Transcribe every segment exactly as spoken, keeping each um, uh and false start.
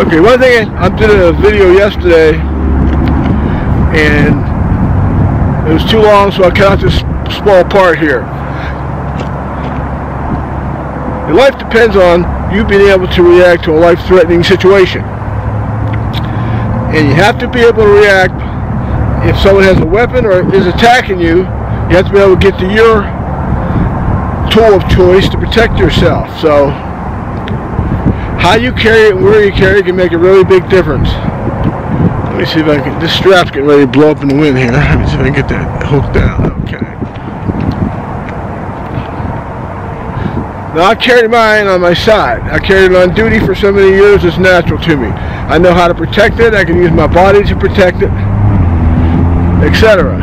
Okay, one thing, I did a video yesterday and it was too long, so I cut out this small part here. Your life depends on you being able to react to a life-threatening situation. And you have to be able to react if someone has a weapon or is attacking you. You have to be able to get to your tool of choice to protect yourself. So how you carry it and where you carry it can make a really big difference. Let me see if I can, this strap's getting ready to blow up in the wind here. Let me see if I can get that hooked down. Okay. Now I carry mine on my side. I carried it on duty for so many years, it's natural to me. I know how to protect it, I can use my body to protect it, et cetera.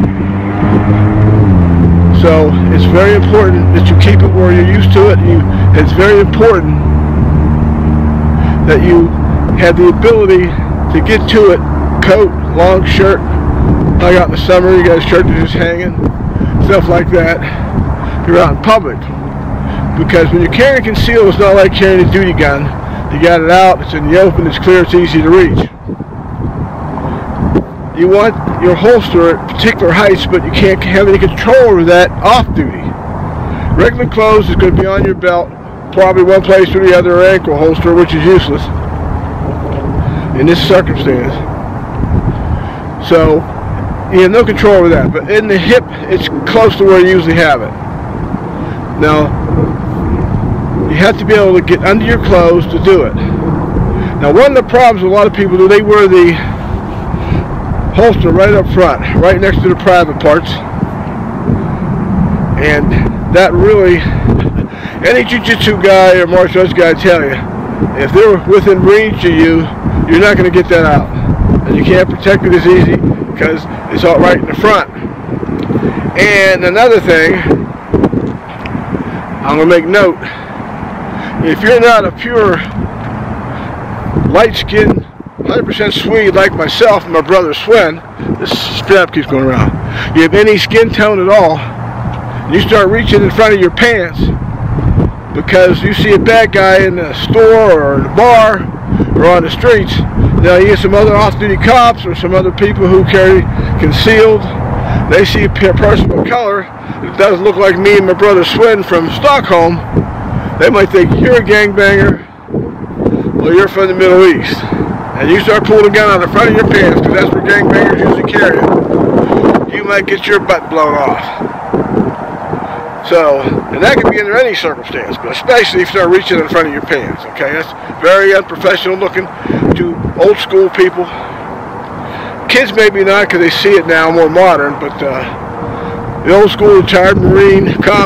So it's very important that you keep it where you're used to it. You, it's very important that you have the ability to get to it. Coat, long shirt, like out in the summer, you got a shirt that's just hanging, stuff like that. You're out in public. Because when you're carrying concealed, it's not like carrying a duty gun. You got it out, it's in the open, it's clear, it's easy to reach. You want your holster at particular heights, but you can't have any control over that off duty. Regular clothes is going to be on your belt, probably one place or the other, or ankle holster, which is useless in this circumstance. So you have no control over that. But in the hip, it's close to where you usually have it. Now, you have to be able to get under your clothes to do it. Now, one of the problems a lot of people do, they wear the holster right up front, right next to the private parts. And that really, any jiu-jitsu guy or martial arts guy tell you, if they're within range of you, you're not going to get that out. And you can't protect it as easy because it's all right in the front. And another thing, I'm going to make note, if you're not a pure light-skinned, one hundred percent Swede like myself and my brother Sven, this strap keeps going around, you have any skin tone at all, and you start reaching in front of your pants because you see a bad guy in the store or in the bar or on the streets. Now you get some other off-duty cops or some other people who carry concealed. They see a person of color that doesn't look like me and my brother Sven from Stockholm. They might think you're a gangbanger or you're from the Middle East. And you start pulling a gun out of the front of your pants, because that's where gangbangers usually carry it, you might get your butt blown off. So, and that can be under any circumstance, but especially if you start reaching in front of your pants, okay? That's very unprofessional looking to old school people. Kids maybe not, because they see it now more modern, but uh, the old school retired Marine, cop,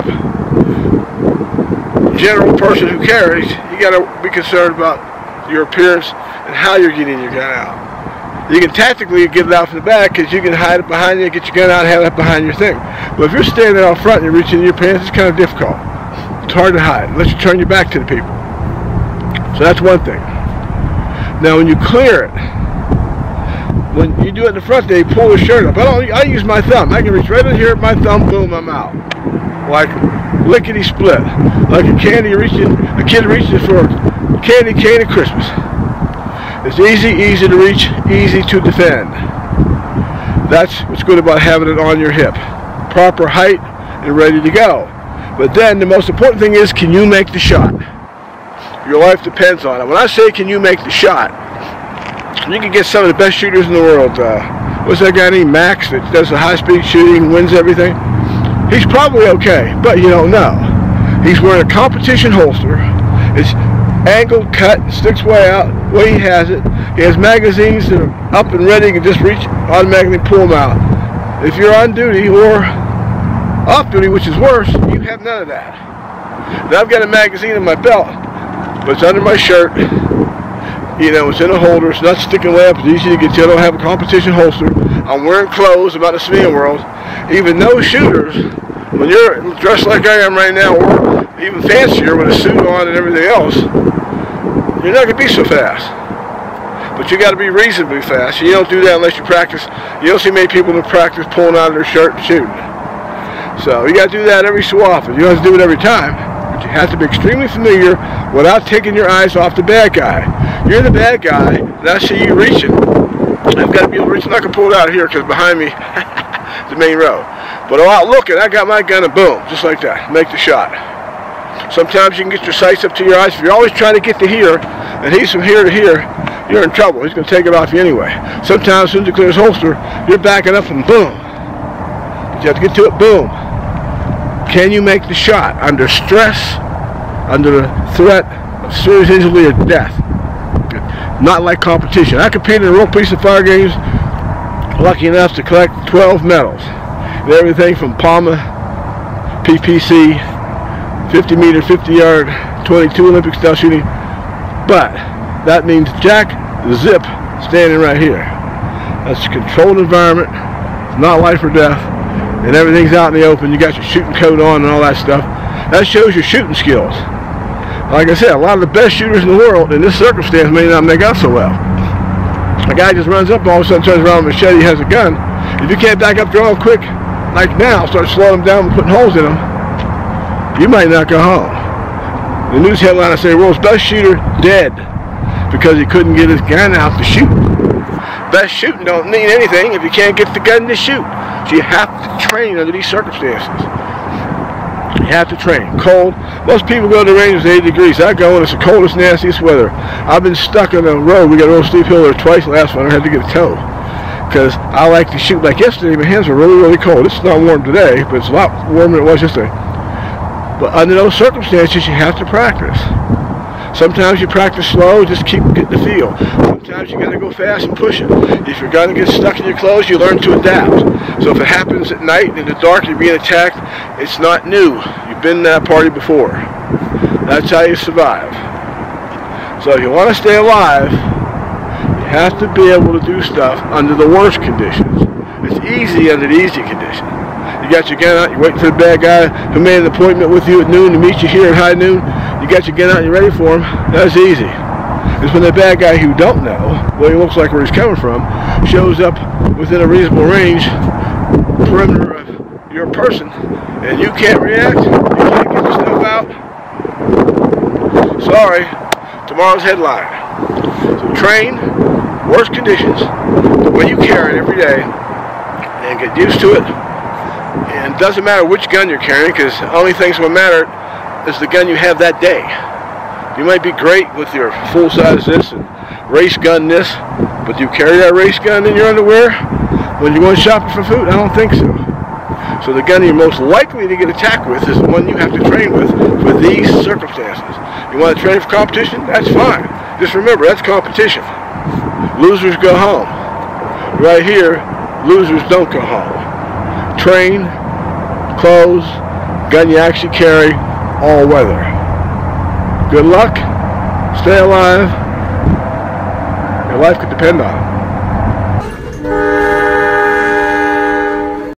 general person who carries, you got to be concerned about your appearance and how you're getting your gun out. You can tactically get it out from the back because you can hide it behind you, get your gun out and have it behind your thing. But if you're standing out front and you're reaching in your pants, it's kind of difficult. It's hard to hide unless you turn your back to the people. So that's one thing. Now when you clear it, when you do it in the front there, you pull the shirt up. I don't I use my thumb. I can reach right in here with my thumb, boom, I'm out. Like lickety split. Like a candy reaching a kid reaching for candy cane at Christmas. It's easy, easy to reach, easy to defend. That's what's good about having it on your hip. Proper height and ready to go. But then the most important thing is, can you make the shot? Your life depends on it. When I say can you make the shot, you can get some of the best shooters in the world. Uh, what's that guy named Max that does the high-speed shooting, wins everything? He's probably okay, but you don't know. He's wearing a competition holster. It's angled, cut, sticks way out, way he has it. He has magazines that are up and ready. You can just reach, automatically pull them out. If you're on duty or off duty, which is worse, you have none of that. Now I've got a magazine in my belt, but it's under my shirt. You know, it's in a holder. It's not sticking way up. It's easy to get to. I don't have a competition holster. I'm wearing clothes. I'm out in the civilian world. Even those shooters, when you're dressed like I am right now, or even fancier with a suit on and everything else, you're not going to be so fast. But you got to be reasonably fast. You don't do that unless you practice. You don't see many people who practice pulling out of their shirt and shooting. So you got to do that every so often. You don't have to do it every time. But you have to be extremely familiar without taking your eyes off the bad guy. You're the bad guy, and I see you reaching. I've got to be able to reach. I'm not going to pull it out of here because behind me the main road. But I'm out looking, I got my gun and boom, just like that, make the shot. Sometimes you can get your sights up to your eyes. If you're always trying to get to here, and he's from here to here, you're in trouble. He's going to take it off you anyway. Sometimes as soon as you clear his holster, you're backing up and boom. But you have to get to it, boom. Can you make the shot under stress, under the threat of serious injury or death? Not like competition. I competed in a real piece of fire games, lucky enough to collect twelve medals. And everything from Palma, P P C, fifty meter, fifty yard, twenty-two Olympic style shooting. But that means Jack the Zip standing right here. That's a controlled environment. It's not life or death. And everything's out in the open. You got your shooting coat on and all that stuff. That shows your shooting skills. Like I said, a lot of the best shooters in the world in this circumstance may not make out so well. A guy just runs up and all of a sudden turns around with a machete, has a gun. If you can't back up draw quick, like now, start slowing them down and putting holes in them, you might not go home. The news headline I say, world's best shooter dead because he couldn't get his gun out to shoot. Best shooting don't mean anything if you can't get the gun to shoot. So you have to train under these circumstances. You have to train. Cold. Most people go to the range at eighty degrees. I go when it's the coldest, nastiest weather. I've been stuck on the road. We got a real steep hill there twice last winter. I had to get a tow. Because I like to shoot. Like yesterday, my hands were really, really cold. It's not warm today, but it's a lot warmer than it was yesterday. But under those circumstances, you have to practice. Sometimes you practice slow, just keep getting the feel. Sometimes you got to go fast and push it. If you're going to get stuck in your clothes, you learn to adapt. So if it happens at night in the dark, you're being attacked, it's not new. You've been in that party before. That's how you survive. So if you want to stay alive, you have to be able to do stuff under the worst conditions. It's easy under the easy conditions. You got your gun out, you're waiting for the bad guy who made an appointment with you at noon to meet you here at high noon. You got your gun out and you're ready for him. That's easy. It's when the bad guy who don't know what he looks like, where he's coming from, shows up within a reasonable range, perimeter of your person, and you can't react, you can't get yourself out. Sorry, tomorrow's headline. So train, worst conditions, the way you carry it every day, and get used to it. And it doesn't matter which gun you're carrying, because the only thing's going to matter is the gun you have that day. You might be great with your full-size this and race gun this, but do you carry that race gun in your underwear when you're going shopping for food? I don't think so. So the gun you're most likely to get attacked with is the one you have to train with for these circumstances. You want to train for competition? That's fine. Just remember, that's competition. Losers go home. Right here, losers don't go home. Train, clothes, gun you actually carry, all weather. Good luck, stay alive, your life could depend on it.